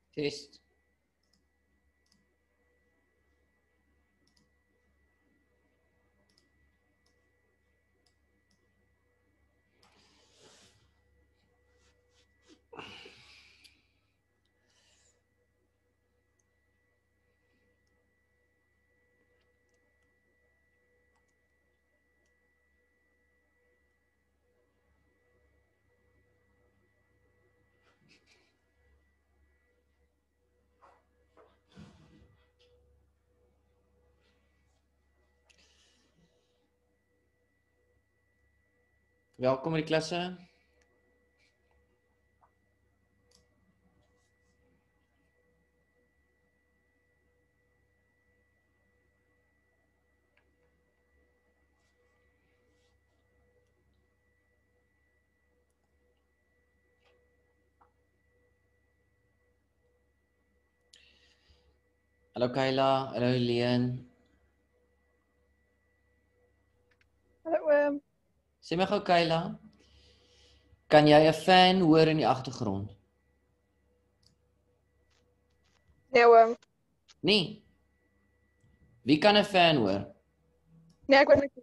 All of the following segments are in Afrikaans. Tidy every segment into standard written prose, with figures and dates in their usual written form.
Test. Welkom in die klasse. Hallo Kayla, hallo Helene. Hallo Sê my gou Kayla, kan jy 'n fan hoor in die agtergrond? Nee oom. Nee. Wie kan 'n fan hoor? Nee, ek weet nie.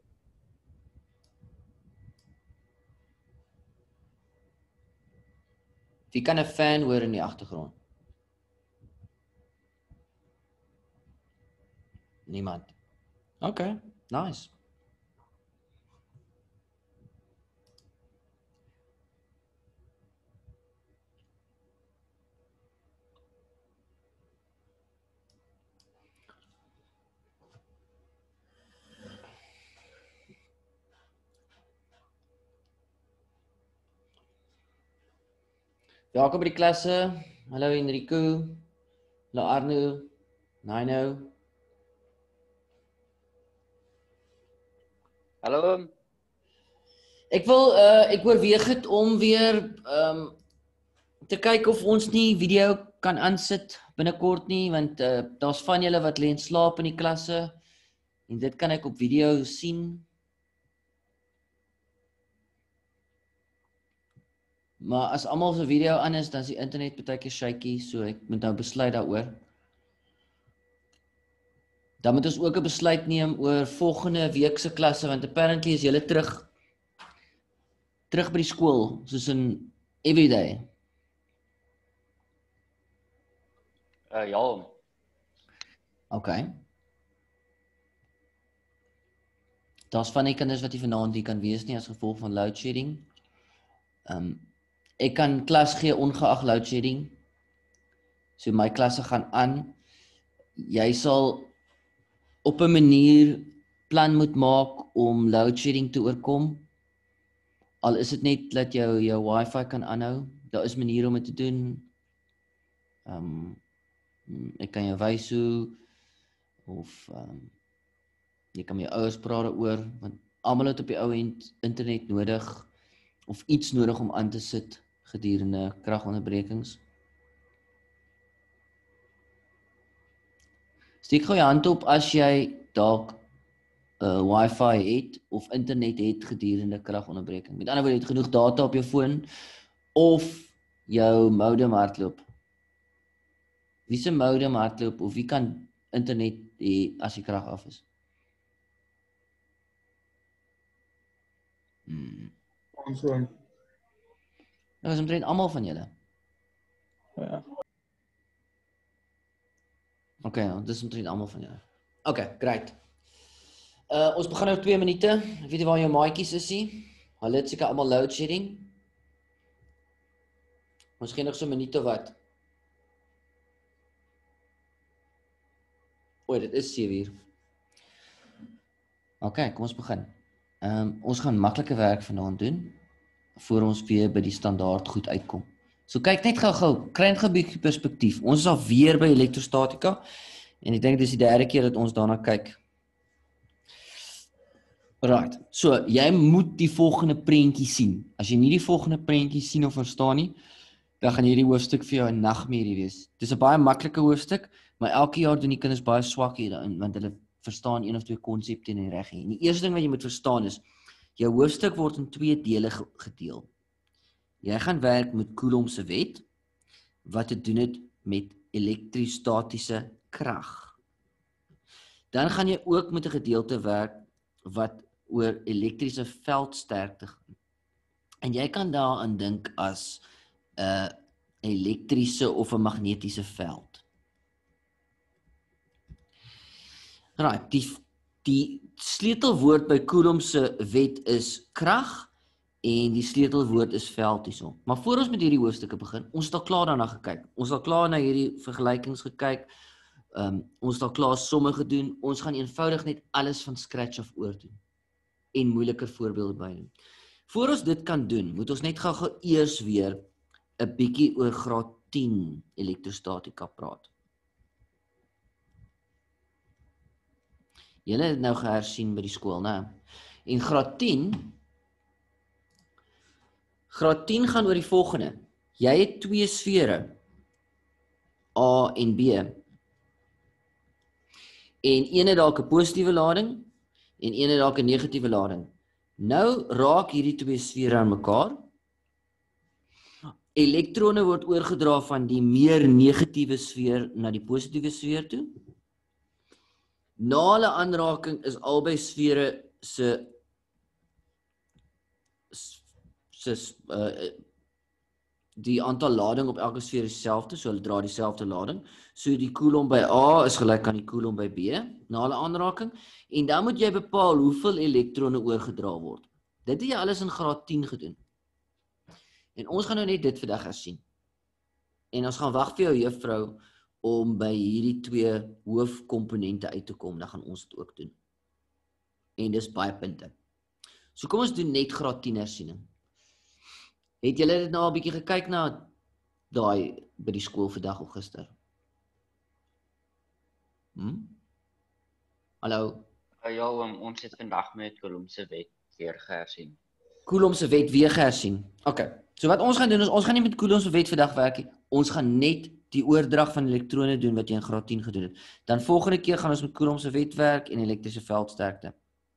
Wie kan 'n fan hoor in die agtergrond? Niemand. Okay, nice. Welkom by die klasse. Hallo Enrico. Hallo Arno. Nino. Hallo oom. Ek oorweeg het om weer te kyk of ons nie video kan aansit binnekort nie, want daar's van julle wat lê en slaap in die klasse en dit kan ek op video sien. Maar as almal se video aan is, dan is die internet partykeer shaky, so ek moet nou besluit daaroor. Dan moet ons ook 'n besluit neem oor volgende week se klasse, want apparently is julle terug by die skool, soos in everyday. Ja oom. Okay. Daar's van die kinders wat nie vanaand hier kan wees nie as gevolg van load shedding. Ek kan klas gee ongeag load shedding. So my klasse gaan aan. Jy sal op 'n manier plan moet maak om load shedding te oorkom. Al is dit net dat jou wifi kan aanhou. Daar is maniere om dit te doen. Ek kan jou wys hoe of jy kan met jou ouers praat daaroor, want almal het op die ou end internet nodig of iets nodig om aan te sit gedurende kragonderbrekings. Steek gou jou hand op as jy dalk wifi het of internet het gedurende kragonderbreking. Met ander woorde, jy het genoeg data op jou foon of jou modem hardloop. Wie se modem hardloop of wie kan internet hê as die krag af is? Dat is omtrent almal van julle. Ja. Okay, dis omtrent almal van julle. Okay, great. Ons begin nou 2 minute. Ek weet nie waar jou maatjies is nie. Hulle het seker almal load shedding. Ons gee nog so 'n minuut of wat. Dit is 7:00. Okay, kom ons begin. Ons gaan maklike werk vanaand doen voor ons weer by die standaard goed uitkom. So kyk net gou, kry net 'n bietjie perspektief. Ons is al weer by elektrostatika en ek dink dis die derde keer dat ons daarna kyk. Right. So jy moet die volgende prentjie sien. As jy nie die volgende prentjie sien of verstaan nie, dan gaan hierdie hoofstuk vir jou 'n nagmerrie wees. Dis 'n baie maklike hoofstuk, maar elke jaar doen die kinders baie swak hierin want hulle verstaan 1 of 2 konsepte nie reg nie. En die eerste ding wat jy moet verstaan is jou hoofstuk word in 2 dele gedeel. Jy gaan werk met Coulomb se wet wat te doen het met elektrostatiese krag. Dan gaan jy ook met 'n gedeelte werk wat oor elektriese veldsterkte gaan. En jy kan daaraan dink as 'n elektriese of 'n magnetiese veld. Right, die sleutelwoord by Coulomb se wet is krag en die sleutelwoord is veld hierso. Maar voor ons met hierdie hoofstukke begin, ons het al klaar daarna gekyk. Ons het al klaar na hierdie vergelykings gekyk. Ons het al klaar somme gedoen. Ons gaan eenvoudig net alles van scratch af oordoen en moeiliker voorbeelde bydoen. Voor ons dit kan doen, moet ons net gou eers weer 'n bietjie oor graad 10 elektrostatika praat. Julle het nou gehersien by die skool, né? En graad 10 gaan oor die volgende. Jy het 2 sfere, A en B. En een het dalk 'n positiewe lading en een het dalk 'n negatiewe lading. Nou raak hierdie 2 sfere aan mekaar. Elektrone word oorgedra van die meer negatiewe sfeer na die positiewe sfeer toe. Na hulle aanraking is albei sfere die aantal lading op elke sfeer is dieselfde, so hulle dra dieselfde lading. So die Coulomb by A is gelyk aan die Coulomb by B na hulle aanraking en dan moet jy bepaal hoeveel elektrone oorgedra word. Dit het jy alles in graad 10 gedoen. En ons gaan nou net dit vandag hersien. En ons gaan wag vir jou juffrou om by hierdie 2 hoofkomponente uit te kom, dan gaan ons dit ook doen. En dis baie punte. So kom ons doen net graad 10 hersiening. Het julle dit nou al 'n bietjie gekyk na daai by die skool vandag of gister? Hallo? Ja, ons het vandag met Coulomb se wet weer gehersien. Coulomb se wet weer gehersien. Okay. So wat ons gaan doen is, ons gaan nie met Coulomb se wet vandag werk nie. Ons gaan net die oordrag van elektrone doen wat jy in graad 10 gedoen het. Dan volgende keer gaan ons met Coulomb se wet werk en elektriese veldsterkte.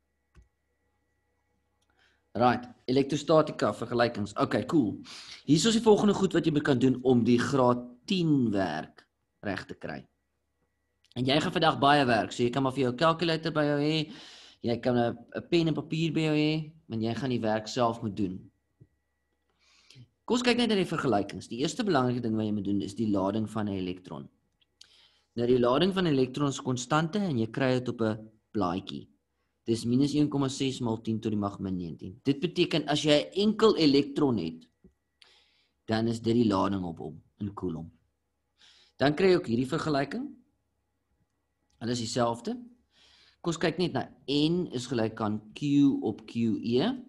Right, elektrostatika vergelykings. Okay, cool. Hier is die volgende goed wat jy kan doen om die graad 10 werk reg te kry. En jy gaan vandag baie werk, so jy kan maar vir jou calculator by jou hê, jy kan 'n pen en papier by jou hê, want jy gaan die werk self moet doen. Kom ons kyk net na die vergelykings. Die eerste belangrike ding wat jy moet doen is die lading van 'n elektron. Nou die lading van 'n elektron is konstante en jy kry dit op 'n blaadjie. Dis minus 1,6 maal 10 tot die mag min 19. Dit beteken as jy 'n enkel elektron het, dan is dit die lading op hom in Coulomb. Dan kry jy ook hierdie vergelyking. Hulle is dieselfde. Kom ons kyk net na N is gelyk aan Q op QE.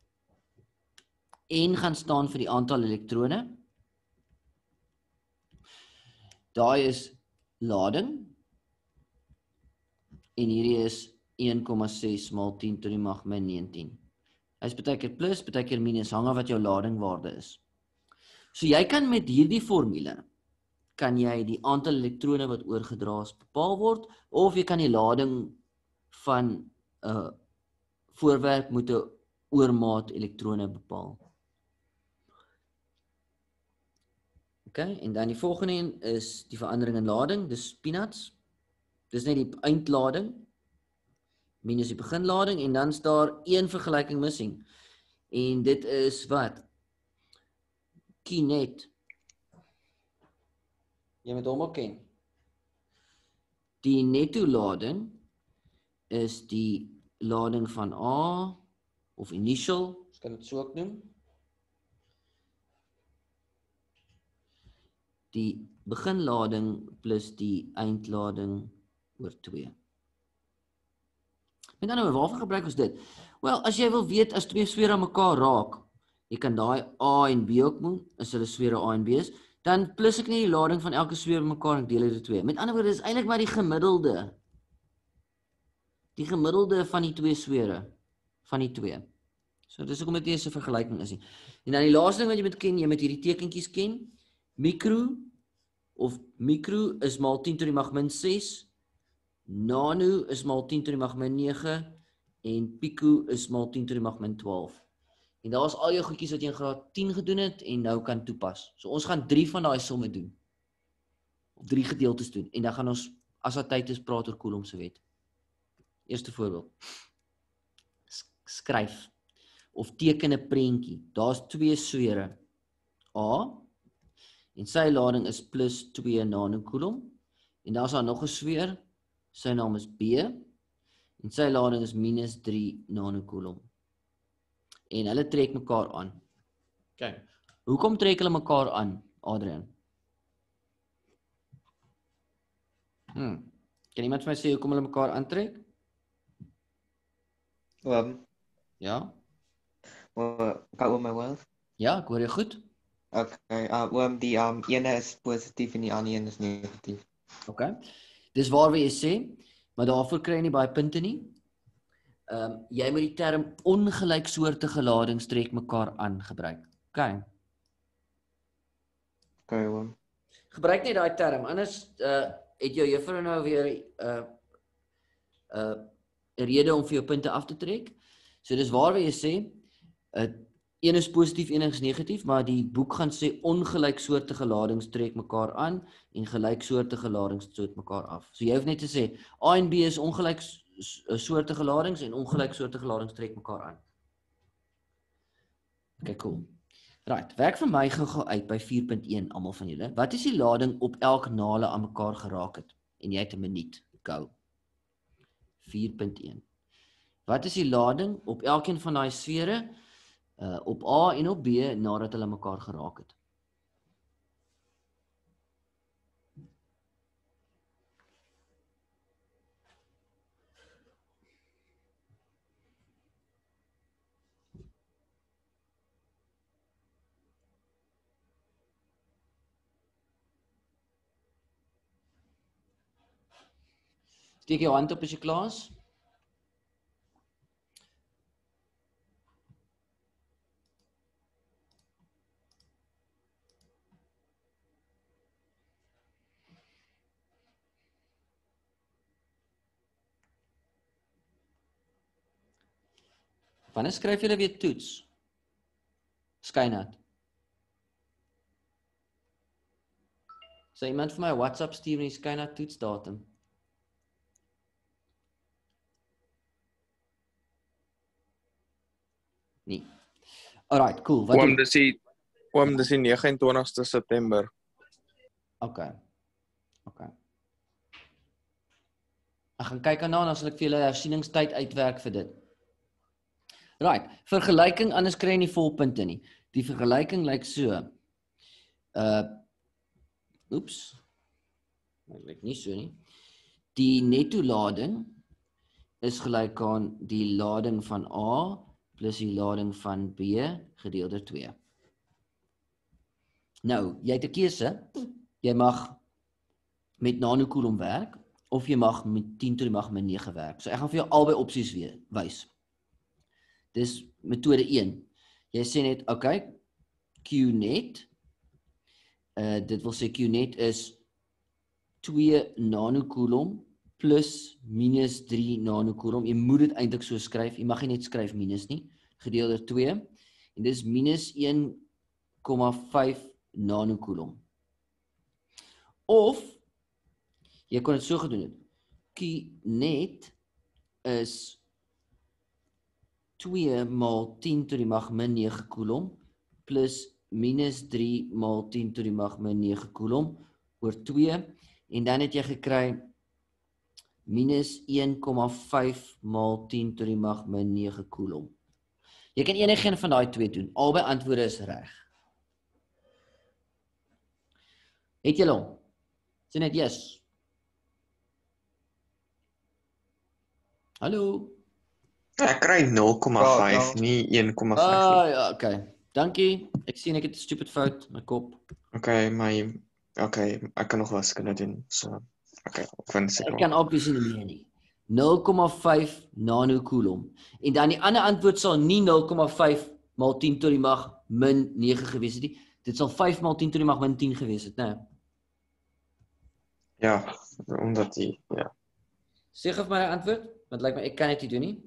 N gaan staan vir die aantal elektrone. Daai is lading. En hierdie is 1,6 maal 10 tot die mag min 19. Hy is baie keer plus, baie keer minus, hang af wat jou ladingwaarde is. So jy kan met hierdie formule, kan jy die aantal elektrone wat oorgedra is bepaal word, of jy kan die lading van 'n voorwerp met 'n oormaat elektrone bepaal. Okay, en dan die volgende een is die verandering in lading, dis peanuts. Dis net die eindlading, minus die beginlading, en dan is daar een vergelyking missing. En dit is wat? Kinet. Jy moet hom ook ken. Die netto lading is die lading van A, of initial, ons kan dit so ook noem. Die beginlading plus die eindlading oor 2. Met ander woorde, waarvoor gebruik ons dit? Wel, as jy wil weet, as 2 sfere aan mekaar raak, jy kan daai A en B ook doen, as hulle sfere A en B is, dan plus ek nie die lading van elke sfeer mekaar en deel dit 2. Met ander woorde, is eintlik maar die gemiddelde. Die gemiddelde van die 2 sfere, van die 2. So, dis hoekom dit nie 'n vergelyking is nie. En dan die laaste ding wat jy moet ken, jy moet hierdie tekentjies ken. Mikro is maal 10 tot die mag min 6, nano is maal 10 tot die mag min 9, en pico is maal 10 tot die mag min 12. En daar is al jou goedjies wat jy in graad 10 gedoen het, en nou kan toepas. So ons gaan 3 van daai somme doen. op 3 gedeeltes doen en dan gaan ons as daar tyd is praat oor Coulomb se wet. Eerste voorbeeld. Skryf of teken 'n prentjie. Daar's 2 sfere. A en sy lading is plus 2 nanocoulomb en daar's daar nog 'n sfeer. Sy naam is B en sy lading is minus 3 nanocoulomb. En hulle trek mekaar aan. Okay. Hoekom trek hulle mekaar aan, Adrian? Kan iemand vir my sê hoekom hulle mekaar aantrek? Ja? Kan oom my hoor? Ja, ek hoor jou goed. Okay, oom, die ene is positief en die ander een is negatief. Okay. Dis waar jy sê, maar daarvoor kry jy nie baie punte nie. Jy moet die term ongelyksoortige ladings trek mekaar aan gebruik. Okay. Okay, oom. Gebruik net daai term, anders het jou juffrou nou weer 'n rede om vir jou punte af te trek. So dis waar jy sê, een is positief, een is negatief, maar die boek gaan sê ongelyksoortige ladings trek mekaar aan en gelyksoortige ladings stoot mekaar af. So jy hoef net te sê A en B is ongelyksoortige ladings en ongelyksoortige ladings trek mekaar aan. Okay, cool. Right, werk vir my gou uit by 4.1 almal van julle. Wat is die lading op elk nale aan mekaar geraak het? En jy het 'n minuut. Go. 4.1. Wat is die lading op elkeen van daai sfere op A en op B nadat hulle mekaar geraak het? Steek jou hand op as jy klaar is. Wanneer skryf julle weer toets? Skynat. Sê iemand vir my WhatsApp stuur met die Skynat toetsdatum. Nee. Alright, cool. Wat Oom, dis die 29ste September. Okay. Ek gaan kyk aan dan sal ek vir julle hersieningstyd uitwerk vir dit. Right, vergelyking, anders kry jy nie volpunte nie. Die vergelyking lyk so. Dit lyk nie so nie. Die netto lading is gelyk aan die lading van A plus die lading van B gedeel deur 2. Nou, jy het 'n keuse. Jy mag met nanocoulomb werk of jy mag met 10 tot die mag min 9 werk. So ek gaan vir jou albei opsies wys. Dis metode 1. Jy sê net, okay, Qnet, dit wil sê Qnet is 2 nanocoulomb plus minus 3 nanocoulomb. Jy moet dit eintlik so skryf, jy mag nie net skryf minus nie, gedeel deur 2, en dis minus 1,5 nanocoulomb. Of, jy kon dit so gedoen het, Qnet is 2 maal 10 tot die mag min 9 coulomb plus minus 3 maal 10 tot die mag min 9 coulomb oor 2 en dan het jy gekry minus 1,5 maal 10 tot die mag min 9 coulomb. Jy kan enige een van daai twee doen. Albei antwoorde is reg. Het julle hom? Sê net yes. Hallo? Ek kry 0,5, nie 1,5 nie. Ja, okay. Dankie. Ek sien ek het 'n stupid fout in my kop. Okay, ek kan nog wiskunde doen. So, okay, ek vind seker. Ek kan obviously nie meer nie. 0,5 nanocoulomb. En dan die ander antwoord sal nie 0,5 maal 10 tot die mag min 9 gewees het nie. Dit sal 5 maal 10 tot die mag min 10 gewees het, né? Ja, omdat ja. Sê gou vir my 'n antwoord, want lyk my ek kan dit nie doen nie.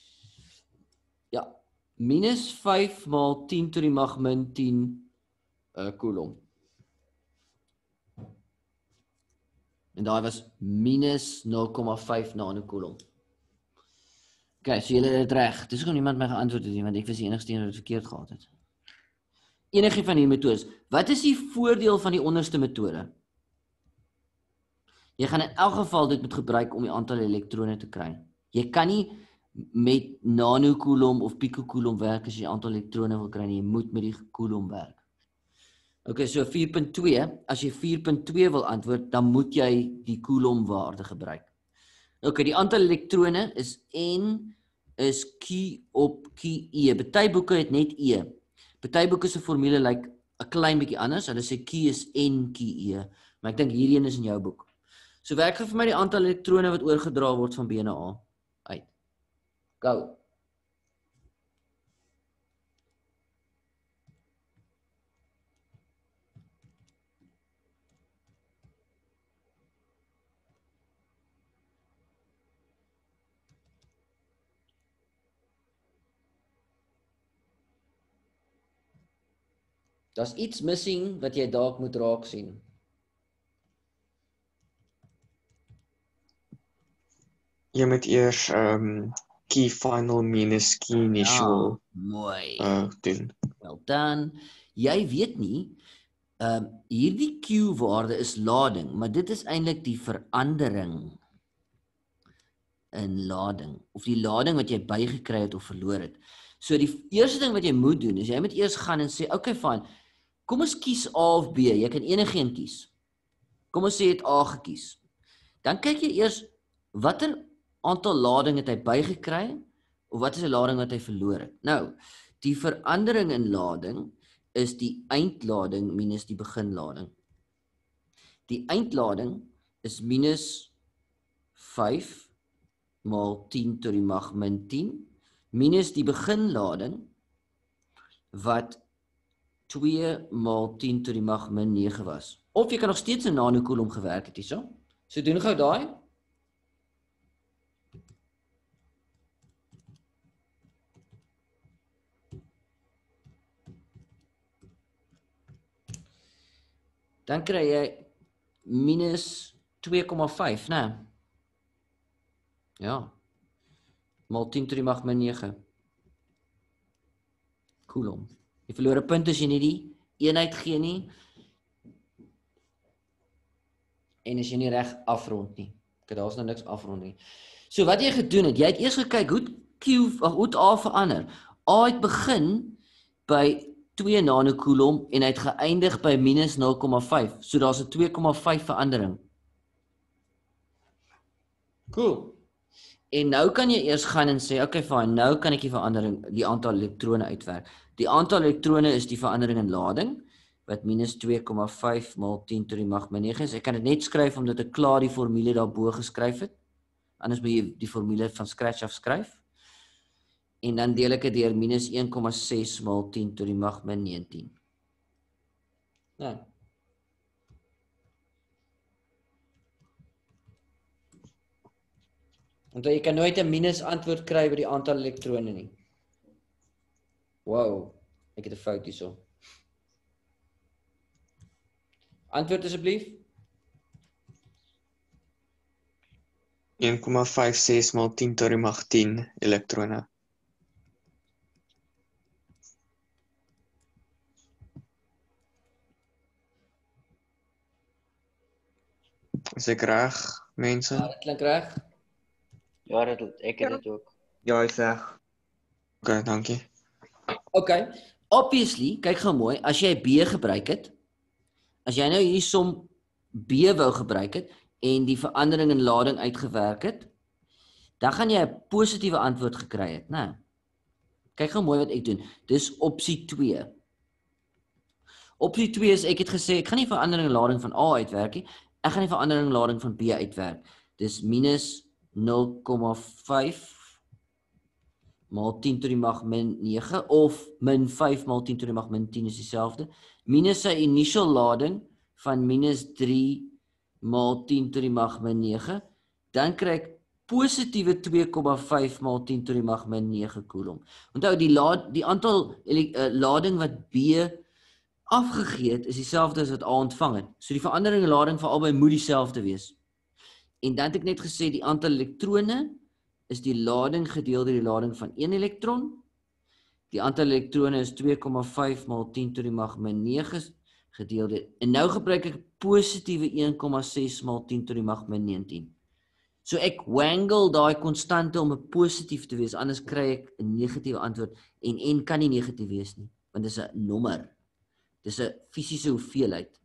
Ja, minus 5 maal 10 tot die mag min 10 Coulomb. En daai was minus 0,5 nanocoulomb. Okay, so julle het dit reg. Dis hoekom niemand my geantwoord het nie, want ek was die enigste een wat dit verkeerd gehad het. Enige van hierdie metodes. Wat is die voordeel van die onderste metode? Jy gaan in elk geval dit moet gebruik om die aantal elektrone te kry. Jy kan nie met nanocoulomb of picocoulomb werk as jy die aantal elektrone wil kry nie. Jy moet met die coulomb werk. Okay, so 4.2, as jy 4.2 wil antwoord, dan moet jy die coulomb waarde gebruik. Okay, die aantal elektrone is N is Q op QE. Party boeke het net E. Party boeke se formule lyk 'n klein bietjie anders. Hulle sê Q is N QE, maar ek dink hierdie een is in jou boek. So werk vir my die aantal elektrone wat oorgedra word van B na A uit. Go. Daar's iets missing wat jy dalk moet raak sien. Jy moet eers key final minus key initial Mooi. doen. Wel dan, jy weet nie, hierdie Q-waarde is lading, maar dit is eintlik die verandering in lading, of die lading wat jy bygekry het of verloor het. So die eerste ding wat jy moet doen, is jy moet eers gaan en sê, okay fine, kom ons kies A of B, jy kan enigeen kies. Kom ons sê jy het A gekies. Dan kyk jy eers, watter aantal lading het hy bygekry, of wat is die lading wat hy verloor het. Nou, die verandering in lading is die eindlading minus die beginlading. Die eindlading is minus 5 maal 10 tot die mag min 10, minus die beginlading, wat 2 maal 10 tot die mag min 9 was. Of jy kan nog steeds in nanocoulomb gewerk het hierso. So doen gou daai. Dan kry jy minus 2,5, né? Ja. Maal 10 tot die mag min 9. Coulomb. Jy verloor 'n punt as jy nie die eenheid gee nie. En as jy nie reg afrond nie. Okay, daar's nou niks afrond nie. So wat jy gedoen het, jy het eers gekyk hoe het A verander. A het begin by 2 nanocoulomb en hy het geëindig by minus 0,5. So daar's 'n 2,5 verandering. Cool. En nou kan jy eers gaan en sê, okay fine, nou kan ek die verandering, die aantal elektrone uitwerk. Die aantal elektrone is die verandering in lading, wat minus 2,5 maal 10 tot die mag min 9 is. Ek kan dit net skryf omdat ek klaar die formule daarbo geskryf het. Anders moet jy die formule van scratch af skryf. En dan deel ek dit deur minus 1,6 maal 10 tot die mag min 19. Nou. Want jy kan nooit 'n minus antwoord kry by die aantal elektrone nie. Wow, ek het 'n fout hierso. Antwoord asseblief. 1,56 maal 10 tot die mag 10 elektrone. Is ek reg, mense? Ja, dit klink reg. Ja, ek het dit ook. Ja, is reg. Okay, dankie. Okay, obviously, kyk gou mooi, as jy B gebruik het, as jy nou hierdie som B wou gebruik het, en die verandering in lading uitgewerk het, dan gaan jy 'n positiewe antwoord gekry het, né? Kyk gou mooi wat ek doen. Dis opsie 2. Opsie 2 is, ek het gesê, ek gaan nie verandering in lading van A uitwerk nie, ek gaan die verandering in lading van B uitwerk. Dis minus 0,5 maal 10 tot die mag min 9, of min 5 maal 10 tot die mag min 10 is dieselfde, minus sy initial lading van minus 3 maal 10 tot die mag min 9, dan kry ek positiewe 2,5 maal 10 tot die mag min 9 coulomb. Onthou, die aantal lading wat B afgegee het is dieselfde as wat A ontvang het. So die verandering in lading vir albei moet dieselfde wees. En dan het ek net gesê die aantal elektrone is die lading gedeel deur die lading van 1 elektron. Die aantal elektrone is 2,5 maal 10 tot die mag min 9 gedeel deur. En nou gebruik ek positiewe 1,6 maal 10 tot die mag min 19. So ek wangle daai konstante om 'n positief te wees, anders kry ek 'n negatiewe antwoord en n kan nie negatief wees nie, want dit is 'n nommer. Dis 'n fisiese hoeveelheid.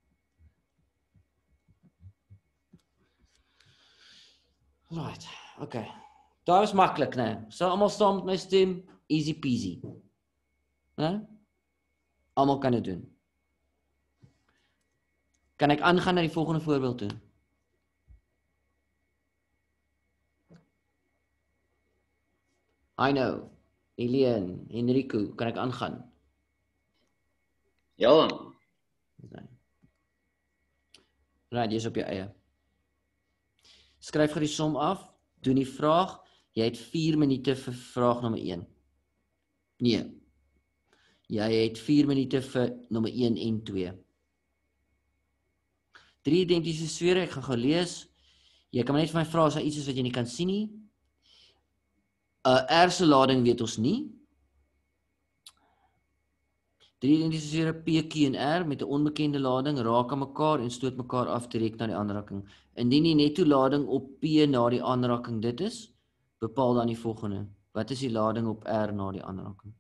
Right, okay. Daai was maklik, né? So almal saam met my stem, easy peasy. Né? Almal kan dit doen. Kan ek aangaan na die volgende voorbeeld toe? I know. Elian, Enrico, kan ek aangaan? Ja, Nee. Right, jy is op jou eie. Skryf gou die som af, doen die vraag, jy het 4 minute vir vraag nommer 1. Nee. Jy het 4 minute vir nommer 1 en 2. 3 identiese sfere, ek gaan gou lees. Jy kan maar net vir my vra as daar iets is wat jy nie kan sien nie. R se lading weet ons nie. 3 identiese sfere P, Q en R met 'n onbekende lading raak aan mekaar en stoot mekaar af direk na die aanraking. Indien die netto lading op P na die aanraking dit is, bepaal dan die volgende. Wat is die lading op R na die aanraking?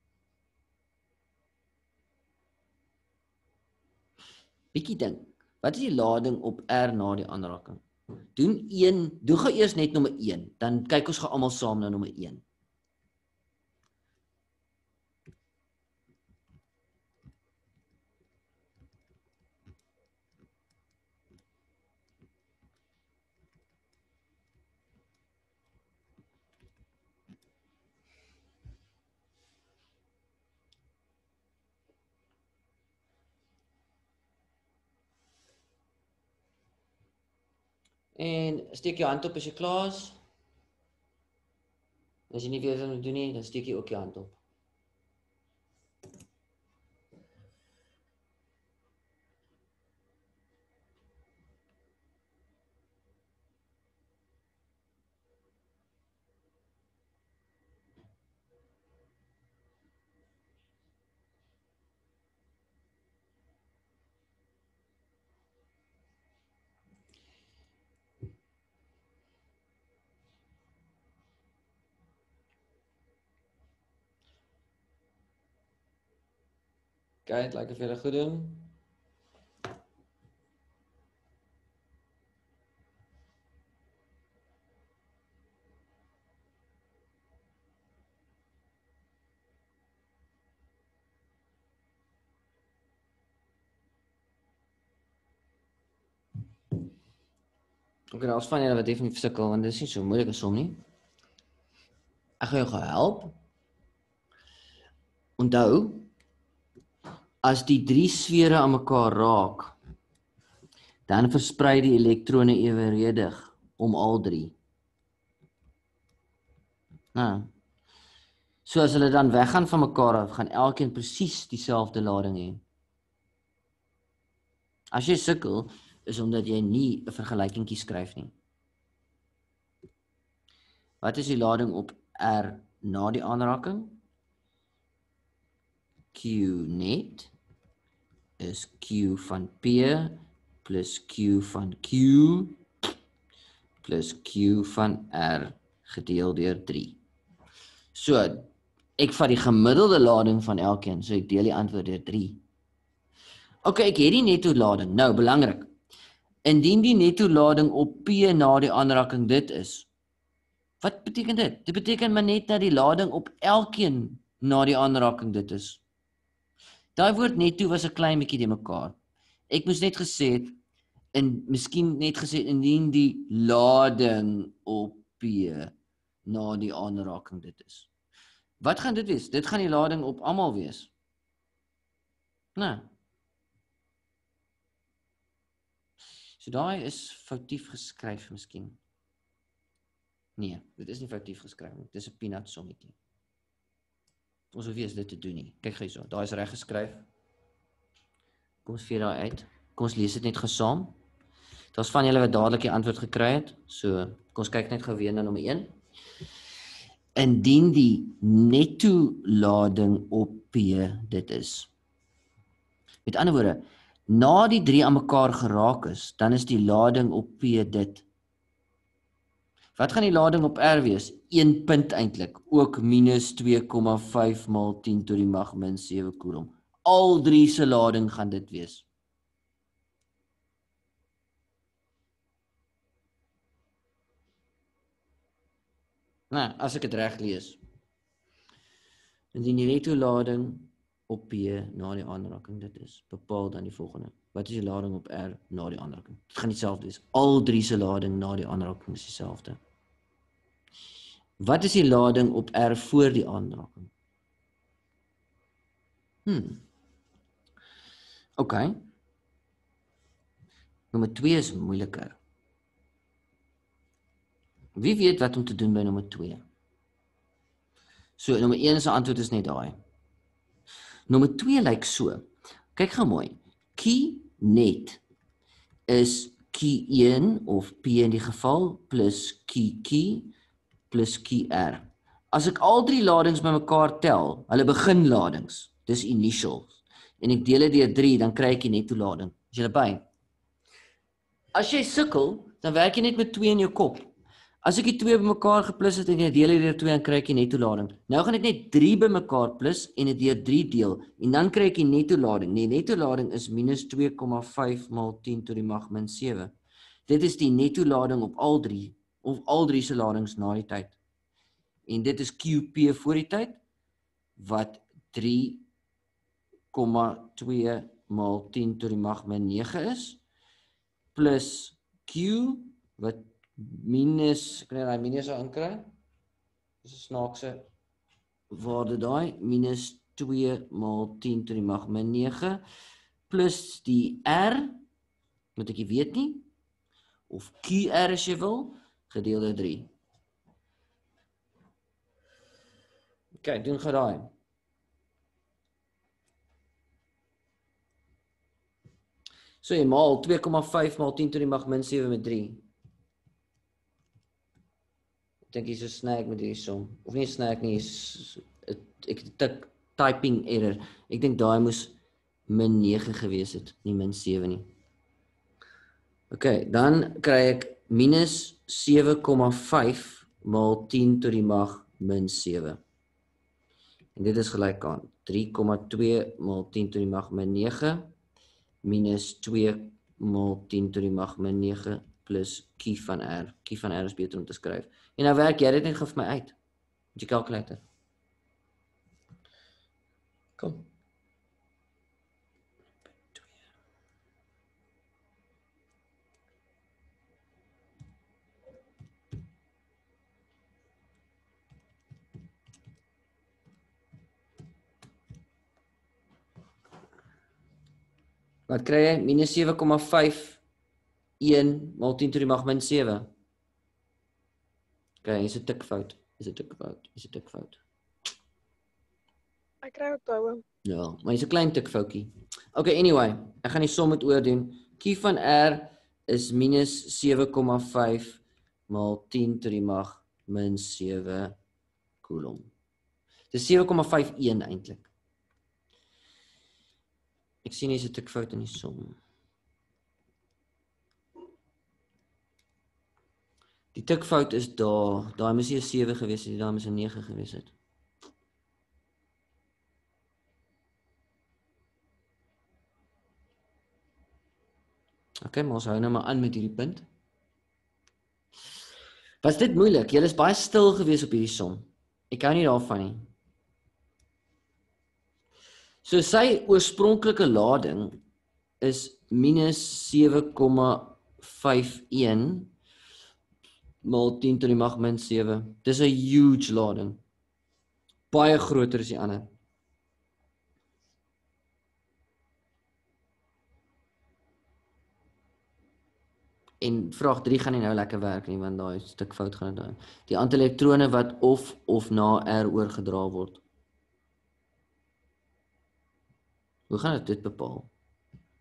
Bietjie dink. Wat is die lading op R na die aanraking? Doen gou eers net nommer 1, dan kyk ons gou almal saam na nommer 1. En steek jou hand op as jy klaar is. As jy nie weet wat jy moet doen nie, dan steek jy ook jou hand op. Okay, het lyk of jy dit goed doen. Okay, daar's van julle wat definitief sukkel, want dit is nie so moeilik as som nie. Ek gaan jou gaan help. Onthou, as die 3 sfere aan mekaar raak, dan versprei die elektrone evenredig om al 3. Nou, so as hulle dan weggaan van mekaar af, gaan elkeen presies dieselfde lading hê. As jy sukkel, is omdat jy nie 'n vergelykingkie skryf nie. Wat is die lading op R na die aanraking? Q net is Q van P plus Q van Q plus Q van R gedeel deur 3. So, ek vat die gemiddelde lading van elkeen, so ek deel die antwoord deur 3. Okay, ek het die netto lading. Nou, belangrik. Indien die netto lading op P na die aanraking dit is, wat beteken dit? Dit beteken maar net dat die lading op elkeen na die aanraking dit is. Daai woord netto was 'n klein bietjie de mekaar. Ek moes net gesê het, en miskien net gesê, indien die lading op P na die aanraking dit is. Wat gaan dit wees? Dit gaan die lading op almal wees. Nou. So daai is foutief geskryf miskien. Nee, dit is nie foutief geskryf nie. Dit is 'n peanut sommetjie. Ons hoef nie eens dit te doen nie. Kyk gou hierso, daai is reg geskryf. Kom ons vier daai uit. Kom ons lees dit net gesaam. Daar's van julle wat dadelik die antwoord gekry het. So, kom ons kyk net gou weer na nommer 1. Indien die netto lading op P dit is. Met ander woorde, na die 3 aan mekaar geraak is, dan is die lading op P dit. Wat gaan die lading op R wees? 1 punt eintlik, ook minus 2,5 maal 10 tot die mag min 7 coulomb. Al 3 se lading gaan dit wees. Nou, as ek dit reg lees. Indien die netto lading op P na die aanraking dit is, bepaal dan die volgende. Wat is die lading op R na die aanraking? Dit gaan dieselfde wees. Al 3 se lading na die aanraking is dieselfde. Wat is die lading op R voor die aanraking? OK. Nommer 2 is moeiliker. Wie weet wat om te doen by nommer 2? So, nommer 1 se antwoord is net daai. Nommer 2 lyk so. Kyk gou mooi. Key net is key 1 of P in die geval plus key plus key R. As ek al 3 ladings bymekaar tel, hulle beginladings, dis initials, en ek deel dit deur 3, dan kry ek die netto lading. Is julle by? As jy sukkel, dan werk jy net met 2 in jou kop. As ek die 2 bymekaar geplus het en jy deel dit deur 2, dan kry ek die netto lading. Nou gaan ek net 3 bymekaar plus en dit deur 3 deel, en dan kry ek die netto lading. Die netto lading is minus 2,5 maal 10 tot die mag min 7. Dit is die netto lading op al 3, of al 3 se ladings na die tyd. En dit is QP voor die tyd, wat 3,2 maal 10 tot die mag min 9 is, plus Q, wat minus, ek kan nie die minus daar inkry, dis 'n snaakse waarde daai, minus 2 maal 10 tot die mag min 9, plus die R, moet ek nie weet nie, of QR as jy wil, gedeel deur 3. OK, doen gou daai. So jy maal 2,5 maal 10 tot die mag min 7 met 3. Ek dink hier's 'n snack met hierdie som. Of nie 'n snack nie, ek tik typing error. Ek dink daai moes min 9 gewees het, nie min 7 nie. OK, dan kry ek minus 7,5 maal 10 tot die mag min 7. En dit is gelyk aan 3,2 maal 10 tot die mag min 9 minus 2 maal 10 tot die mag min 9 plus kie van R. Kie van R is beter om te skryf. En nou werk jy dit net gou vir my uit. Met jy calculator. Kom. Wat kry jy? Minus 7,5 1 maal 10 tot die mag min 7. OK, is 'n tikfout. Is 'n tikfout. Ek kry ook daai. Ja, maar is 'n klein tikfoutjie. OK, anyway, ek gaan die som met oordoen. Q van R is minus 7,5 maal 10 tot die mag min 7 coulomb. Dis 7,51 eintlik. Ek sien hier's 'n tikfout in die som. Die tikfout is daar. Daai moes nie 'n 7 gewees het, daai moes 'n 9 gewees het. OK, maar ons hou nou maar aan met hierdie punt. Was dit moeilik? Julle is baie stil gewees op hierdie som. Ek hou nie daarvan nie. So sy oorspronklike lading is minus 7,51 maal 10 tot die mag min 7. Dis 'n huge lading. Baie groter as die ander. En vraag 3 gaan nie nou lekker werk nie, want daai stuk fout gaan dit. Die aantal elektrone wat of na R oorgedra word. Hoe gaan dit bepaal?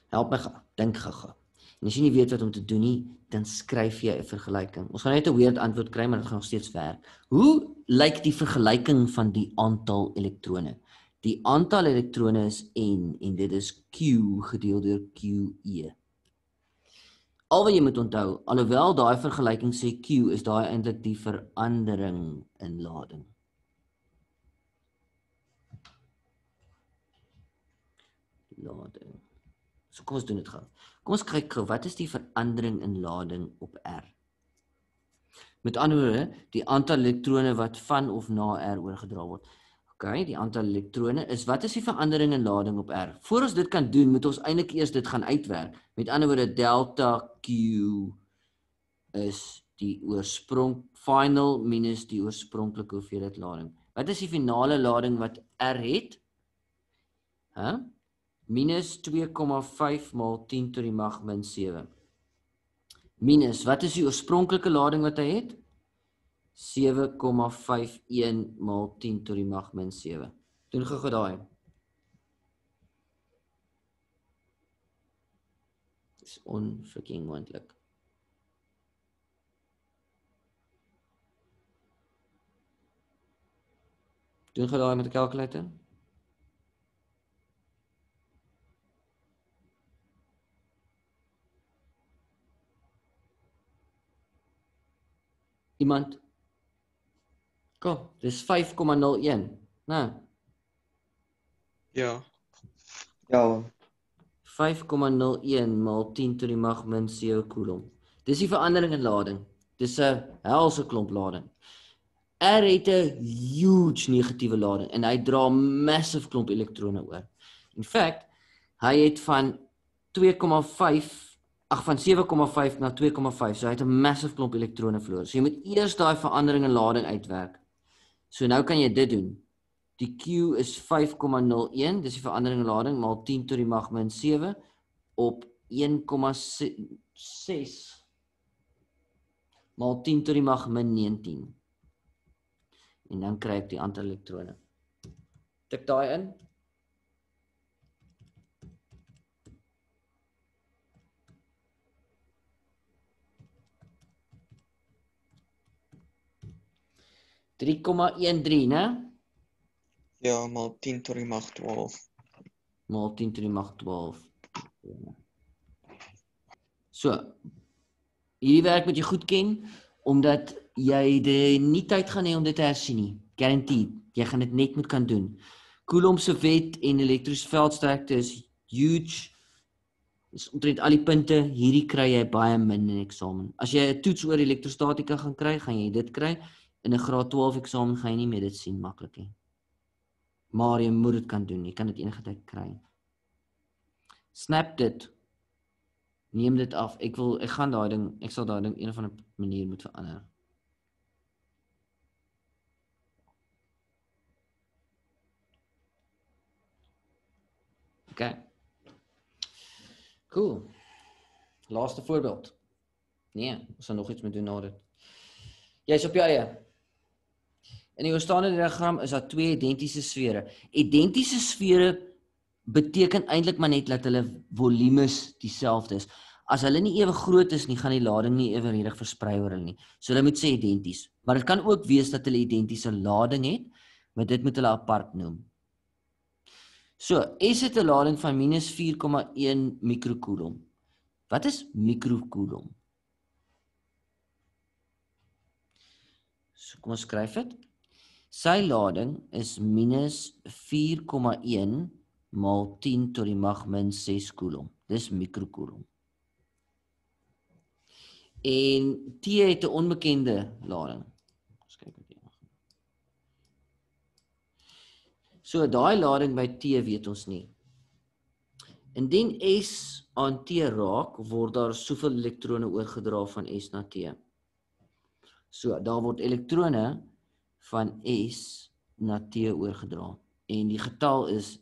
Help my dink gou-gou. En as jy nie weet wat om te doen nie, dan skryf jy 'n vergelyking. Ons gaan net 'n weird antwoord kry, maar dit gaan nog steeds werk. Hoe lyk die vergelyking van die aantal elektrone? Die aantal elektrone is N en dit is Q gedeel deur QE. Al wat jy moet onthou, alhoewel daai vergelyking sê Q, is daai eintlik die verandering in lading. Lading. So kom ons doen dit gou. Kom ons kyk gou, wat is die verandering in lading op R? Met ander woorde, die aantal elektrone wat van of na R oorgedra word. Okay, die aantal elektrone is, wat is die verandering in lading op R? Voor ons dit kan doen, moet ons eintlik eers dit gaan uitwerk. Met ander woorde, delta Q is die final minus die oorspronklike hoeveelheid lading. Wat is die finale lading wat R het? Minus 2,5 maal 10 tot die mag min 7. Minus, wat is die oorspronklike lading wat hy het? 7,51 maal 10 tot die mag min 7. Doen gou daai. Dis onfreaking moontlik. Doen gou daai met 'n calculator. Iemand? Kom, dis 5,01. Nou. Ja. Ja, 5,01 maal 10 tot die mag min 7 coulomb. Dis die verandering in lading. Dis 'n helse klomp lading. R het 'n huge negatiewe lading en hy dra massive klomp elektrone oor. In fact, hy het van 7,5 na 2,5, so hy het 'n massive klomp elektrone verloor. So jy moet eers daai verandering in lading uitwerk. So nou kan jy dit doen. Die Q is 5,01, dis die verandering in lading, maal 10 tot die mag min 7 op 1,6 maal 10 tot die mag min 19. En dan kry ek die aantal elektrone. Tik daai in. .13, né? Ja, maal 10 tot die mag 12. Maal 10 tot die mag 12. So, hierdie werk moet jy goed ken, omdat jy nie tyd gaan hê om dit te hersien nie. Guaranteed, jy gaan dit net moet kan doen. Coulomb se wet en elektriese veldsterkte is huge. Dis omtrent al die punte, hierdie kry jy baie min in eksamen. As jy 'n toets oor elektrostatika gaan kry, gaan jy dit kry. In 'n graad 12 eksamen gaan jy nie meer dit sien maklik nie. Maar jy moet dit kan doen, jy kan dit enige tyd kry. Snap dit. Neem dit af. Ek sal daai ding een of ander manier moet verander. Okay. Cool. Laaste voorbeeld. Nee, ons sal nog iets moet doen na dit. Jy is op jou eie. In die oorstaande diagram is daar twee identiese sfere. Identiese sfere beteken eintlik maar net dat hulle volumes dieselfde is. As hulle nie ewe groot is nie, gaan die lading nie evenredig versprei oor hulle nie. So hulle moet sê identies. Maar dit kan ook wees dat hulle identiese lading het, maar dit moet hulle apart noem. So, S het 'n lading van minus 4,1 mikrocoulomb. Wat is mikrocoulomb? So, kom ons skryf dit. Sy lading is minus 4,1 maal 10 tot die mag min 6 coulomb. Dis mikrocoulomb. En T het 'n onbekende lading. Ons kyk wat hier aangaan. So, daai lading by T weet ons nie. Indien S aan T raak, word daar soveel elektrone oorgedra van S na T. So, daar word elektrone van S na T oorgedra. En die getal is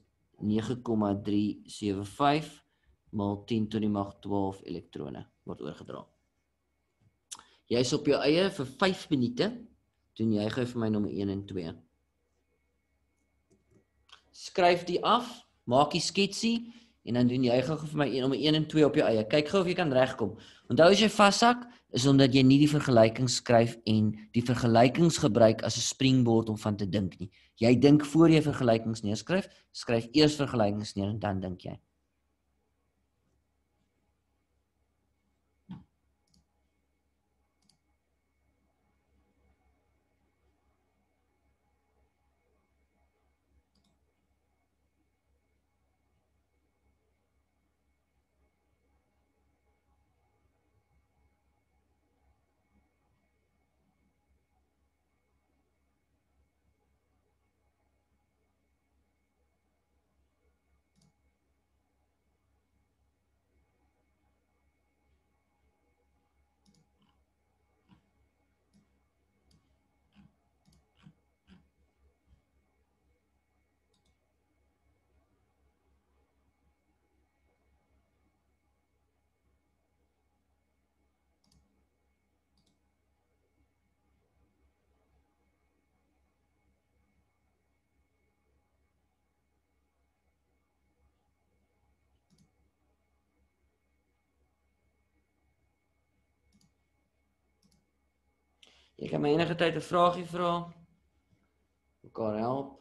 9,375 maal 10 tot die mag 12 elektrone word oorgedra. Jy is op jou eie vir 5 minute, doen jy gou vir my nommer 1 en 2. Skryf die af, maak die sketsie En dan doen jy gou vir my nommer 1 en 2 op jou eie. Kyk gou of jy kan regkom. Onthou as jy vashak, is omdat jy nie die vergelykings skryf en die vergelykings gebruik as 'n springboard om van te dink nie. Jy dink voor jy vergelykings neerskryf, skryf eers vergelykings neer en dan dink jy. Jy kan my enige tyd 'n vraagie vra. Mekaar help.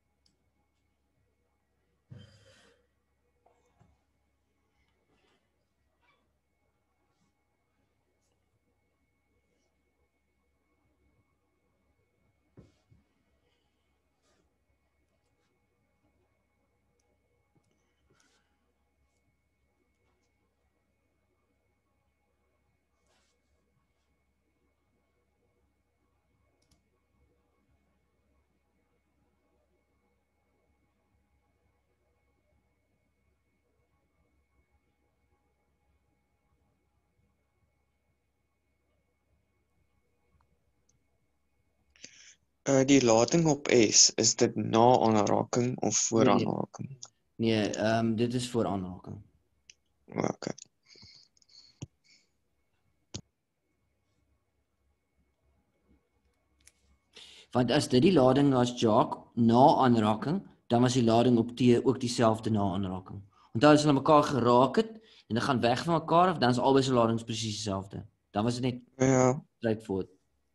Die lading op S, is dit na aanraking of voor Nee. aanraking? Nee, dit is voor aanraking. Okay. Want as dit die lading was, Jacques, na aanraking, dan was die lading op T ook dieselfde na aanraking. Onthou as hulle mekaar geraak het en hulle gaan weg van mekaar af, dan is albei se ladings presies dieselfde. Dan was dit net Ja, straightforward.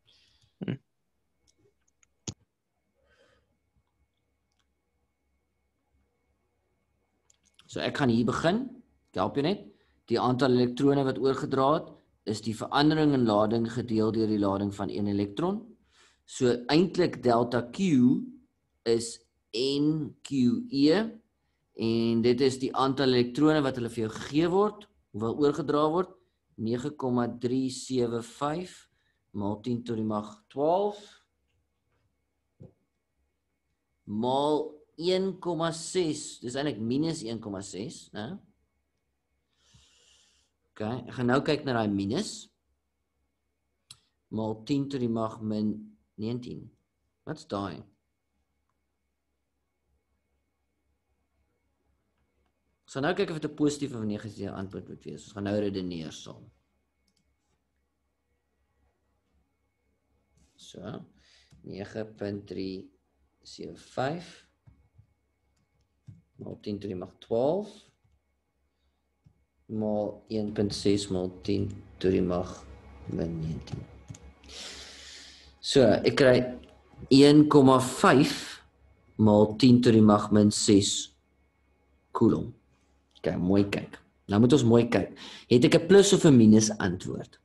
So ek gaan hier begin. Ek help jou net. Die aantal elektrone wat oorgedra het, is die verandering in lading gedeel deur die lading van een elektron. So eintlik delta Q is NQE en dit is die aantal elektrone wat hulle vir jou gegee word, hoewel oorgedra word, 9,375 maal 10 tot die mag 12 maal 1,6, dis eintlik minus 1,6, né? OK, ek gaan nou kyk na daai minus maal 10 tot die mag min 19. Wat's daai? Ons gaan nou kyk of dit 'n positiewe of negatiewe antwoord moet wees. Ons gaan nou redeneer saam. So, 9,375 maal 10 tot die mag 12 maal 1,6 maal 10 tot die mag min 19. So, ek kry 1,5 maal 10 tot die mag min 6 coulomb. OK, mooi kyk. Nou moet ons mooi kyk. Het ek 'n plus of 'n minus antwoord?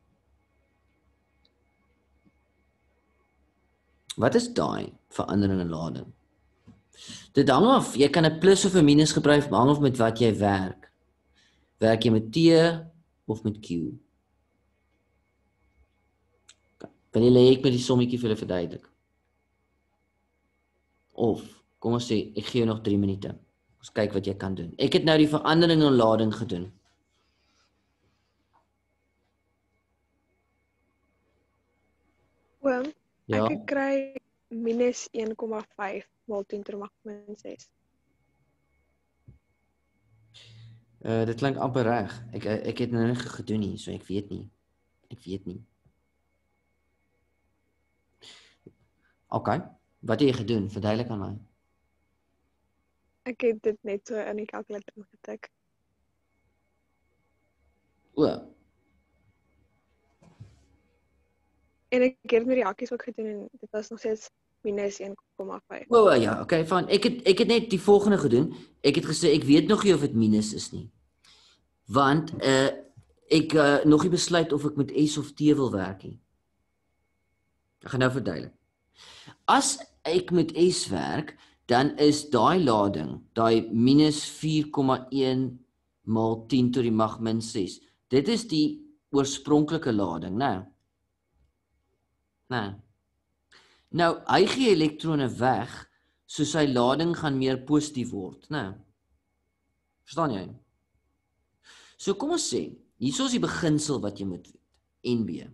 Wat is daai verandering in lading? Dit hang af, jy kan 'n plus of 'n minus gebruik, hang af met wat jy werk. Werk jy met T of met Q? Wil jy ek met die sommetjie vir hulle verduidelik? Of, kom ons sê, ek gee jou nog 3 minute. Ons kyk wat jy kan doen. Ek het nou die verandering in lading gedoen. Oom, Ja, ek kry minus 1,5 maal 10 tot die mag min 6. dit klink amper reg. Ek het nou nie gedoen nie, so ek weet nie. Ek weet nie. OK, wat het jy gedoen? Verduidelik aan my. Ek het dit net so in die kalkulator getik. O, En ek het met die hakkies ook gedoen en dit was nog steeds minus 1,5. ja, okay, fyn. Ek het net die volgende gedoen. Ek het gesê ek weet nog nie of dit minus is nie. Want ek nog nie besluit of ek met S of T wil werk nie. Ek gaan nou verduidelik. As ek met S werk, dan is daai lading, daai minus 4,1 maal 10 tot die mag min 6. Dit is die oorspronklike lading, né? Nou, hy gee elektrone weg, so sy lading gaan meer positief word, né? Verstaan jy? So kom ons sê, hierso is die beginsel wat jy moet weet, NB.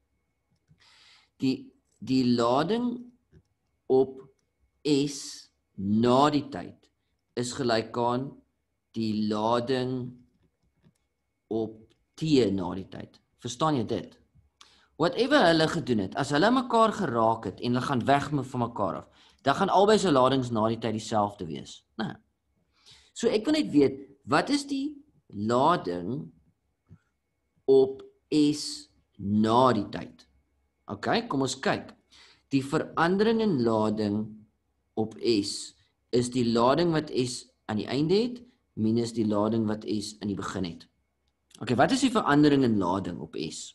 Die lading op S na die tyd is gelyk aan die lading op T na die tyd. Verstaan jy dit? Whatever hulle gedoen het, as hulle mekaar geraak het en hulle gaan weg van mekaar af, dan gaan albei se ladings na die tyd dieselfde wees. Nee. So ek wil net weet, wat is die lading op S na die tyd? Okay, kom ons kyk. Die verandering in lading op S is die lading wat S aan die einde het, minus die lading wat S in die begin het. Okay, wat is die verandering in lading op S?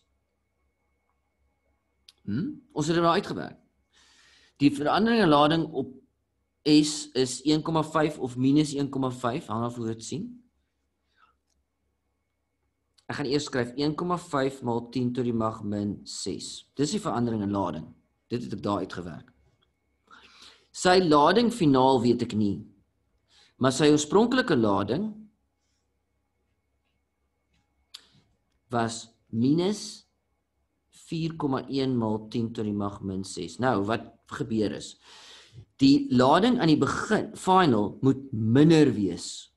Ons het dit nou uitgewerk. Die verandering in lading op S is 1,5 of minus 1,5, hang af hoe dit sien. Ek gaan eers skryf 1,5 maal 10 tot die mag min 6. Dis die verandering in lading. Dit het ek daar uitgewerk. Sy lading finaal weet ek nie, maar sy oorspronklike lading was minus 4,1 maal 10 tot die mag min 6. Nou, wat gebeur is, die lading aan die begin, final, moet minder wees.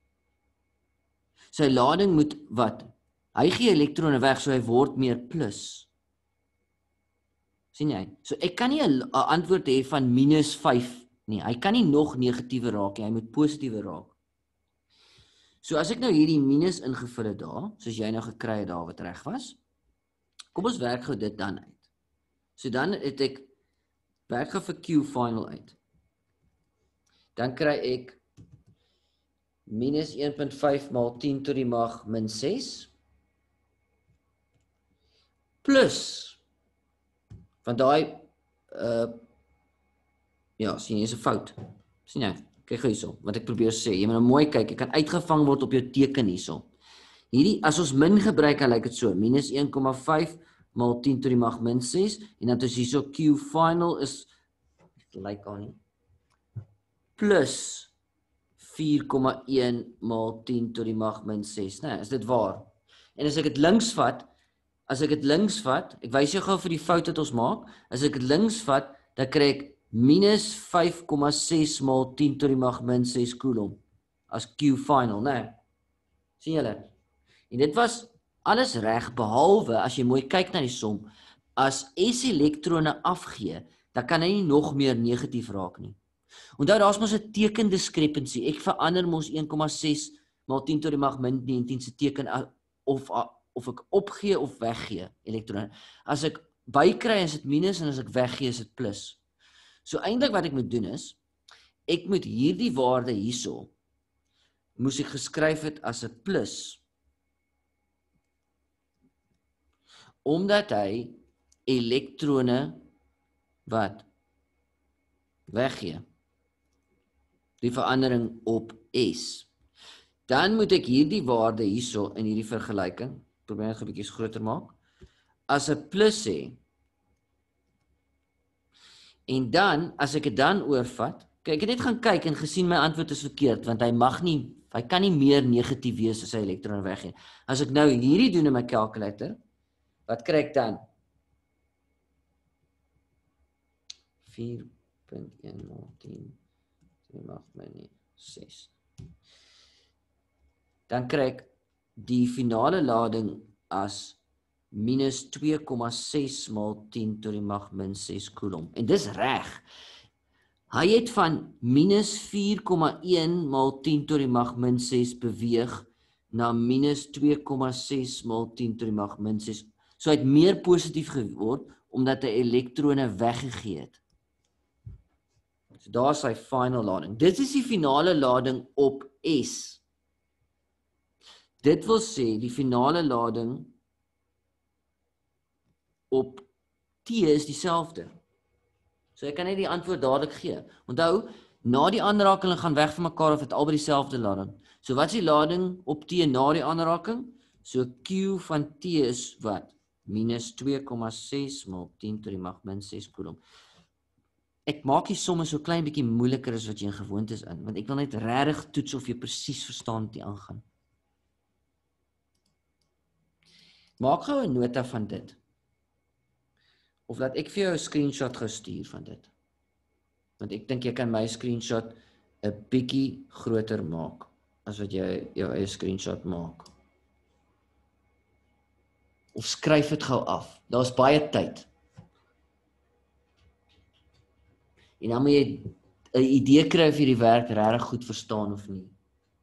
Sy lading moet wat? Hy gee elektrone weg, so hy word meer plus. Sien jy? So ek kan nie 'n antwoord hê van minus 5 nie. Hy kan nie nog negatiewe raak nie, hy moet positiewe raak. So as ek nou hierdie minus ingevul het daar, soos jy nou gekry het daar wat reg was, kom ons werk gou dit dan uit. So dan het ek werk gou vir Q final uit. Dan kry ek minus 1,5 maal 10 tot die mag min 6 plus van daai ja, sien jy is 'n fout. Sien jy? Kyk gou hierso, wat ek probeer sê. Jy moet nou mooi kyk, ek kan uitgevang word op jou teken hierso. Hierdie as ons min gebruik, dan lyk dit so, minus 1,5 maal 10 tot die mag min 6 en dan is hierso Q final is lyk aan nie. Plus 4,1 maal 10 tot die mag min 6, né? Is dit waar? En as ek dit links vat, ek wys jou gou vir die fout wat ons maak. As ek dit links vat, dan kry ek minus 5,6 maal 10 tot die mag min 6 coulomb as Q final, né? Sien julle? En dit was alles reg, behalwe as jy mooi kyk na die som, as S elektrone afgee, dan kan hy nie nog meer negatief raak nie. Onthou, daar's mos 'n tekendiscrepancy. Ek verander mos 1,6 maal 10 tot die mag min 19 se teken of ek opgee of weggee elektrone. As ek bykry is dit minus en as ek weggee is dit plus. So eintlik wat ek moet doen is, ek moet hierdie waarde hierso moes ek geskryf het as 'n plus. Omdat hy elektrone wat weggee. Die verandering op S. Dan moet ek hierdie waarde hierso in hierdie vergelyking, probeer net 'n bietjie groter maak, as 'n plus hê. En dan, as ek dit dan oorvat, kyk, ek het net gaan kyk en gesien my antwoord is verkeerd, want hy kan nie meer negatief wees as hy elektrone weggee. As ek nou hierdie doen in my calculator, wat kry ek dan? 4,1 maal 10 mag min 6. Dan kry ek die finale lading as minus 2,6 maal 10 tot die mag min 6 coulomb. En dis reg. Hy het van minus 4,1 maal 10 tot die mag min 6 beweeg na minus 2,6 maal 10 tot die mag min 6. So hy het meer positief geword, omdat hy elektrone weggegee het. So daar is sy final lading. Dit is die finale lading op S. Dit wil sê, die finale lading op T is dieselfde. So ek kan net die antwoord dadelik gee. Onthou, na die aanraking gaan weg van mekaar of het albei dieselfde lading. So wat is die lading op T na die aanraking? So Q van T is wat? Minus 2,6 maal 10 tot die mag min 6 coulomb. Ek maak die somme so klein bietjie moeiliker as wat jy in gewoond is in, want ek wil net regtig toets of jy presies verstaan wat hier aangaan. Maak gou 'n nota van dit. Of laat ek vir jou 'n screenshot gou stuur van dit. Want ek dink jy kan my screenshot 'n bietjie groter maak as wat jy jou eie screenshot maak. Of skryf dit gou af. Daar's baie tyd. En dan moet jy 'n idee kry of jy die werk regtig goed verstaan of nie.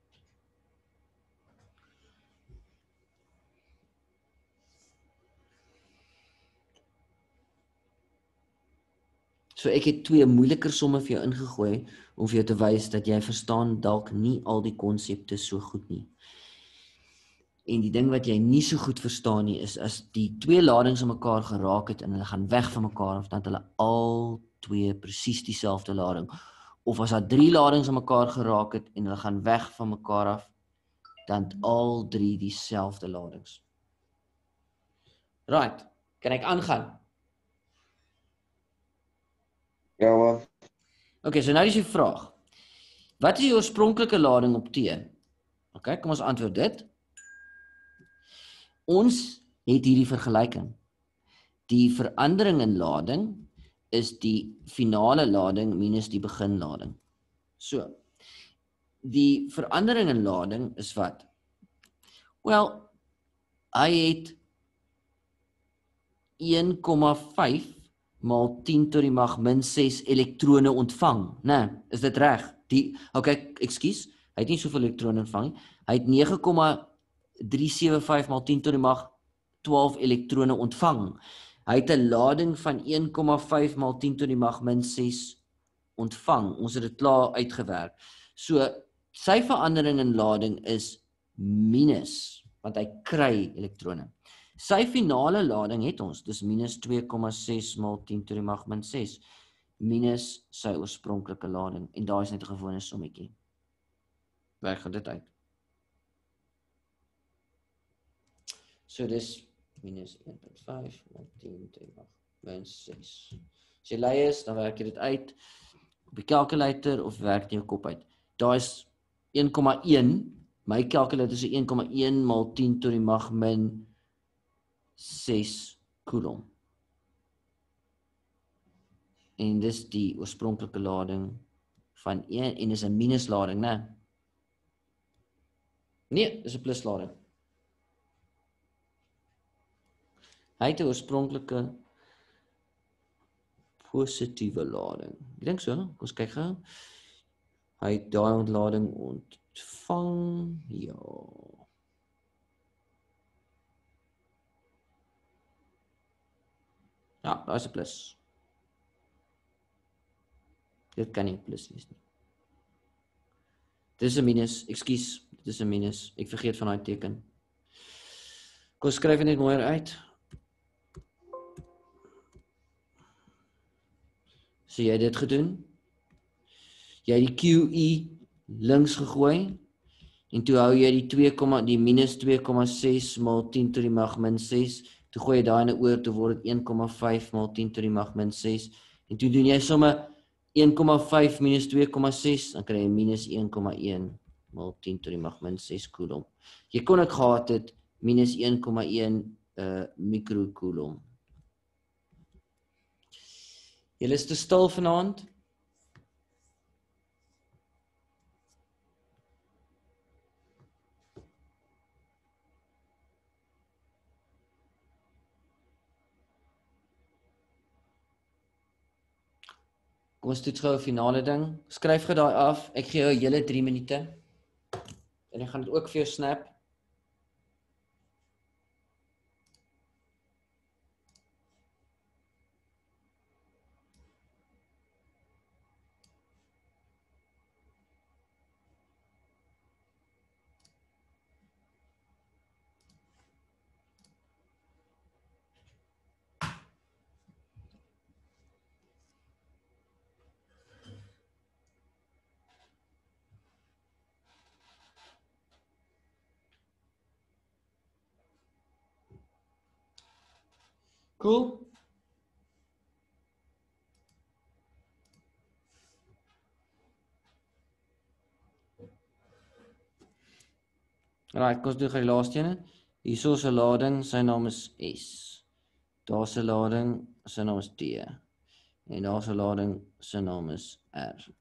So ek het 2 moeiliker somme vir jou ingegooi, om vir jou te wys dat jy verstaan dalk nie al die konsepte so goed nie. En die ding wat jy nie so goed verstaan nie, is as die 2 ladings aan mekaar geraak het, en hulle gaan weg van mekaar, of dan het hulle al 2 presies dieselfde lading. Of as daar 3 ladings aan mekaar geraak het, en hulle gaan weg van mekaar af, dan het al 3 dieselfde ladings. Right, kan ek aangaan? Ja, Okay, so nou is die vraag. Wat is die oorspronklike lading op T? Okay, kom ons antwoord dit. Ons het hierdie vergelyking. Die verandering in lading is die finale lading minus die beginlading. So, die verandering in lading is wat? Wel, hy het 1,5 maal 10 tot die mag min 6 elektrone ontvang. Nee, is dit reg? Okay, ekskuus, hy het nie soveel elektrone ontvang nie. Hy het 9,375 maal 10 tot die mag 12 elektrone ontvang. Hy het 'n lading van 1,5 maal 10 tot die mag min 6 ontvang. Ons het dit klaar uitgewerk. So, sy verandering in lading is minus, want hy kry elektrone. Sy finale lading het ons, dis minus 2,6 maal 10 tot die mag min 6, minus sy oorspronklike lading, en daar is net 'n gewone sommetjie. Werk gaan dit uit. So dis minus 1,5 maal 10 tot die mag min 6. As jy lui is, dan werk jy dit uit op die calculator of werk in jou kop uit. Daar is 1,1, my calculator is 1,1 maal 10 tot die mag min 6 coulomb. En dis die oorspronklike lading van 1, en dis 'n minuslading, né? Nee, dis 'n pluslading. Hy het 'n oorspronklike positiewe lading. Ek dink so, kom ons kyk gou. Hy het daai ontlading ontvang, ja. Ja, daar is 'n plus. Dit kan nie plus wees nie. Dit is 'n minus, ekskuus, dit is 'n minus. Ek vergeet van daai teken. Kom ons skryf dit net mooier uit. So jy het dit gedoen. Jy het die QE links gegooi, en toe hou jy die minus 2,6 maal 10 tot die mag min 6, toe gooi jy daai in oor, toe word dit 1,5 maal 10 tot die mag min 6, en toe doen jy somme 1,5 minus 2,6, dan kry jy minus 1,1 maal 10 tot die mag min 6 coulomb. Jy kon ook gehad het minus 1,1 microcoulomb. Julle is te stil vanaand. Kom ons toets gou 'n finale ding. Skryf gou daai af. Ek gee jou 'n hele 3 minute. En ek gaan dit ook vir jou snap. Cool. Right, kom ons doen gou die laaste ene. Hierso is 'n lading, sy naam is S. Daar's 'n lading, sy naam is T. En daar's 'n lading, sy naam is R.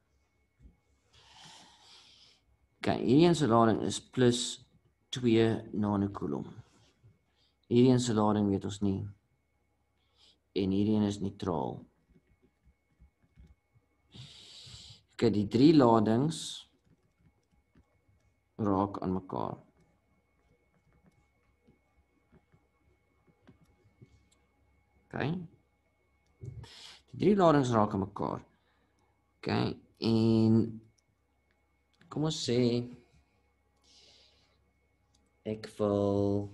Okay, hierdie een se lading is plus 2 nanocoulomb. Hierdie een se lading weet ons nie. En hierdie een is neutraal. Okay, die 3 ladings raak aan mekaar. Okay. Die 3 ladings raak aan mekaar. Okay, en kom ons sê ek wil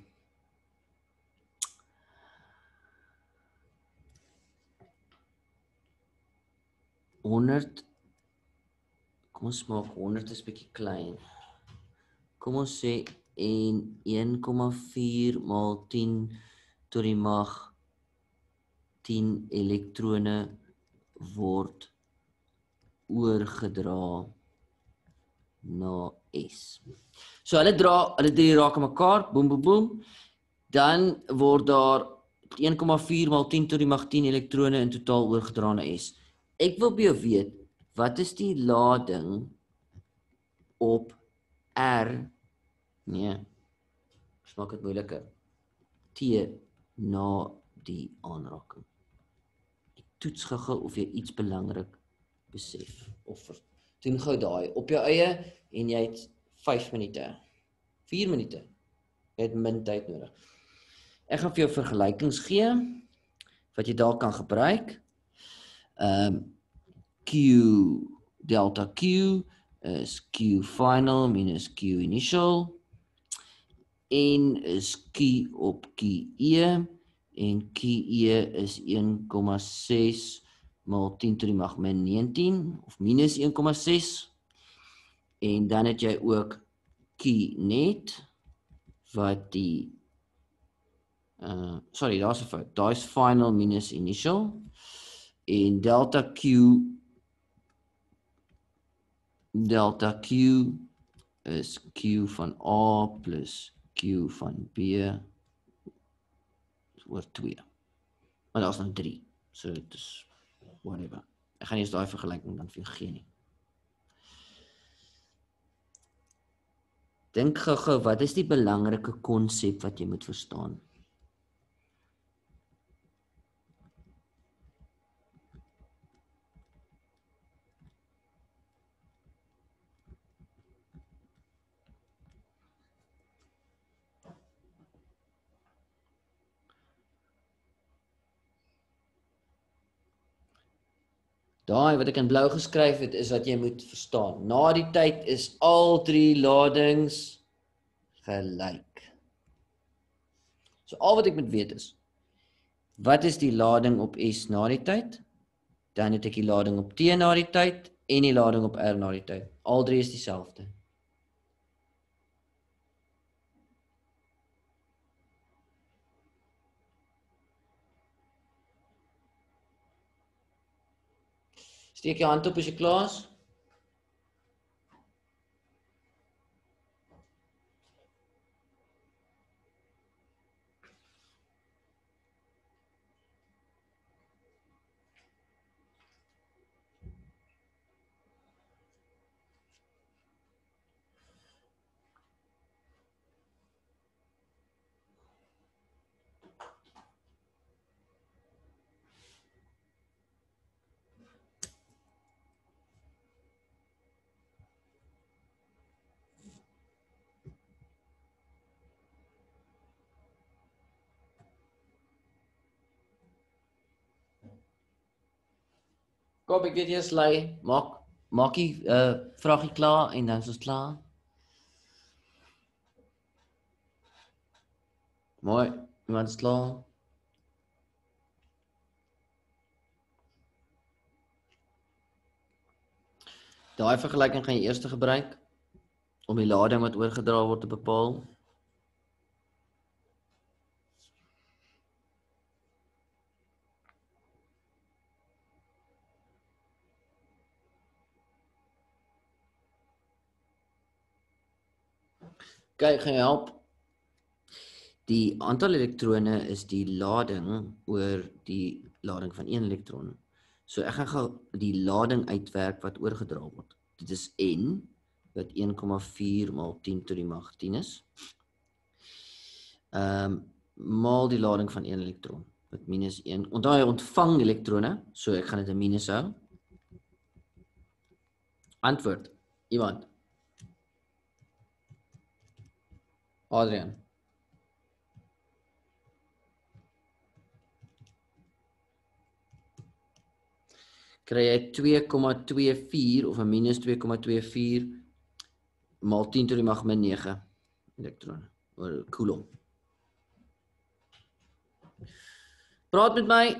kom ons maak 100 is bietjie klein. Kom ons sê en 1,4 maal 10 tot die mag 10 elektrone word oorgedra na S. So hulle 3 raak aan mekaar, boem boem boem. Dan word daar 1,4 maal 10 tot die mag 10 elektrone in totaal oorgedra na S. Ek wil by jou weet, wat is die lading op R? Nee. Maak dit moeiliker. T na die aanraking. Ek toets gou of jy iets belangrik besef of doen gou daai op jou eie en jy het 5 minute. 4 minute. Jy het min tyd nodig. Ek gaan vir jou vergelykings gee wat jy daar kan gebruik. Q delta Q is Q final minus Q initial. N is Q op QE en QE is 1,6 maal 10 tot die mag min 19 of minus 1,6 en dan het jy ook Q net wat die sorry, daar's 'n fout. Daai is final minus initial en delta Q is Q van A plus Q van B oor 2. Maar daar's dan 3. So dit is whatever. Ek gaan nie eens daai vergelyking dan vir jou gee nie. Dink gou, wat is die belangrike konsep wat jy moet verstaan? Daai wat ek in blou geskryf het, is wat jy moet verstaan. Na die tyd is al 3 ladings gelyk. So al wat ek moet weet is, wat is die lading op S na die tyd? Dan het ek die lading op T na die tyd en die lading op R na die tyd. Al 3 is dieselfde. Steek jou hand op as jy klaar is. Kom, ek weet jy is lui. Maak die vraagie klaar en dan is ons klaar. Mooi, iemand is klaar. Daai vergelyking gaan jy eers gebruik om die lading wat oorgedra word te bepaal. Kyk, gaan jou help. Die aantal elektrone is die lading oor die lading van een elektron. So ek gaan gou die lading uitwerk wat oorgedra word. Dit is N, wat 1,4 maal 10 tot die mag 10 is. Maal die lading van een elektron, wat minus 1. Onthou hy ontvang elektrone, so ek gaan dit 'n minus hou. Antwoord, iemand. Adrian. Kry jy 2,24 of 'n minus 2,24 maal 10 tot die mag min 9 elektrone, oor coulomb. Praat met my.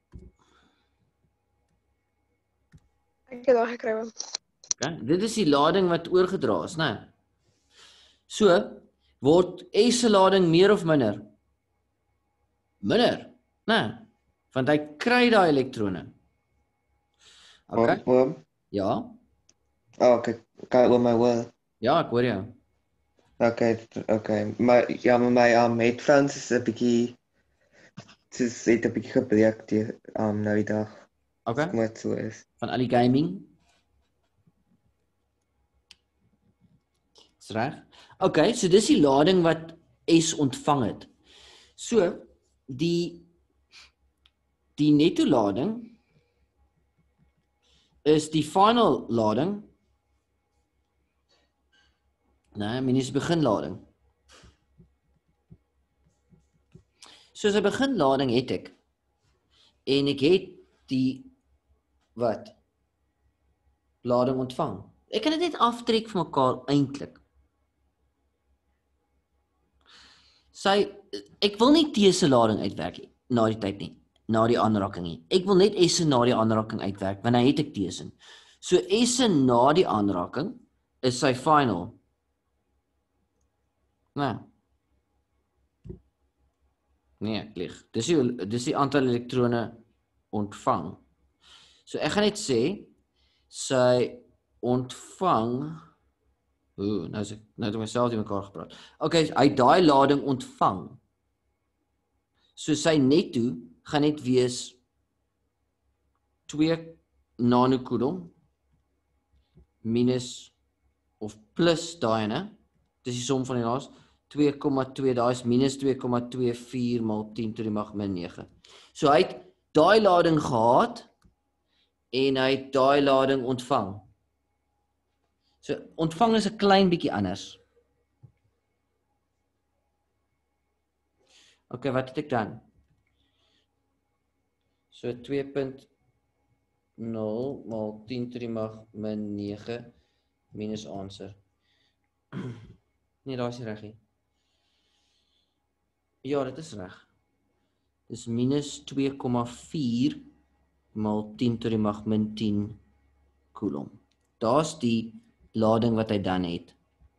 Ek het daar gekry. Okay. Dit is die lading wat oorgedra is, né? So, word S se lading meer of minder? Minder, né? Want hy kry daai elektrone. Okay? Oom? Ja? Oh, kan oom my hoor? Ja, ek hoor jou. Okay. Maar my headphones is 'n bietjie het 'n bietjie gebreek nou die dag. Okay. Kom dit so is. Van al die gaming. Is reg? Okay, so dis die lading wat S ontvang het. So, die netto lading is die final lading, minus beginlading. So as 'n beginlading het ek, en ek het die, lading ontvang. Ek kan dit net aftrek van mekaar eintlik. Ek wil nie T se lading uitwerk na die tyd nie, na die aanraking nie. Ek wil net S se na die aanraking uitwerk, want dan het ek T se. So S se na die aanraking is sy final. Nee, ek lieg. Dis die aantal elektrone ontvang. So ek gaan net sê, sy ontvang, nou het ek myself die mekaar gepraat. Okay, hy daai lading ontvang. So sy netto gaan net wees 2 nanocoulomb minus of plus daai, né? Dis die som van die laas. 2,2, daai is minus 2,24 maal 10 tot die mag min 9. So hy het daai lading gehad en hy het daai lading ontvang. So ontvang is 'n klein bietjie anders. Okay, wat het ek dan? So 2.0 maal 10 tot die mag min 9 minus answer. Nee, daar is nie reg nie. Ja, dit is reg. Dis minus 2,4 maal 10 tot die mag min 10 coulomb. Daar's die lading wat hy dan het.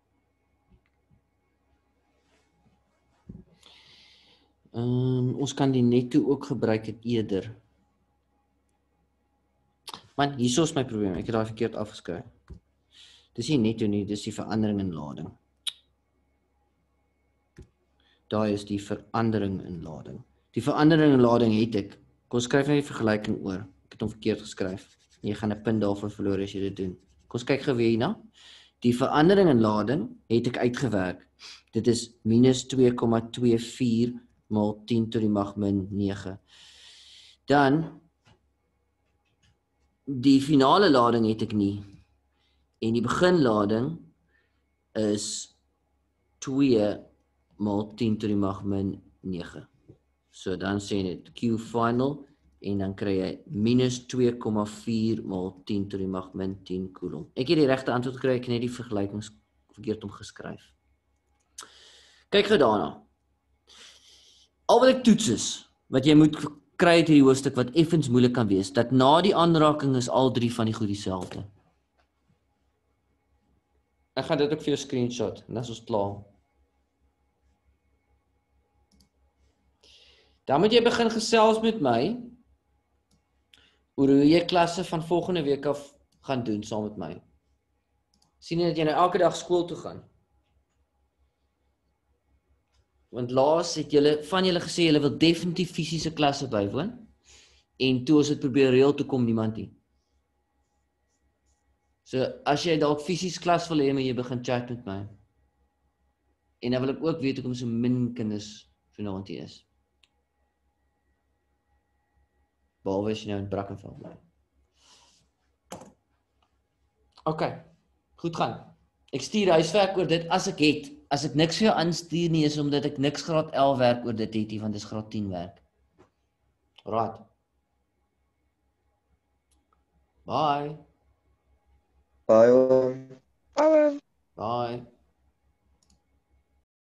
Ons kan die netto ook gebruik het eerder. Man, hierso is my probleem. Ek het daai verkeerd afgeskryf. Dis nie netto nie, dis die verandering in lading. Daai is die verandering in lading. Die verandering in lading het ek. Kom skryf net die vergelyking oor. Ek het hom verkeerd geskryf. Jy gaan 'n punt daarvoor verloor as jy dit doen. Kom kyk gou weer hierna. Die verandering in lading het ek uitgewerk. Dit is minus 2,24 maal 10 tot die mag min 9. Dan die finale lading het ek nie. En die beginlading is 2 maal 10 tot die mag min 9. So dan sê net Q final en dan kry jy minus 2,4 maal 10 tot die mag min 10 coulomb. Ek het die regte antwoord gekry, ek het net die vergelykings verkeerd omgeskryf. Kyk gou daarna. Al wat ek toets is, wat jy moet kry uit hierdie hoofstuk wat effens moeilik kan wees, dat na die aanraking is al 3 van die goed dieselfde. Ek gaan dit ook vir jou screenshot, en dan is ons klaar. Dan moet jy begin gesels met my oor hoe jy klasse van volgende week af gaan doen saam met my. Sien jy dat jy nou elke dag skool toe gaan? Want laas het julle van julle gesê julle wil definitief fisiese klasse bywoon. En toe ons dit probeer reël toe kom niemand nie. So as jy dalk fisies klas wil hê, maar jy begin chat met my. En dan wil ek ook weet hoekom so min kinders vanaand hier is. Behalwe as jy nou in Brackenfell bly. OK, goed gaan. Ek stuur huiswerk oor dit as ek het. As ek niks vir jou aanstuur nie, is omdat ek niks graad 11 werk oor dit het nie, want dis graad 10 werk. Right. Bye. Bye. Bye. Bye.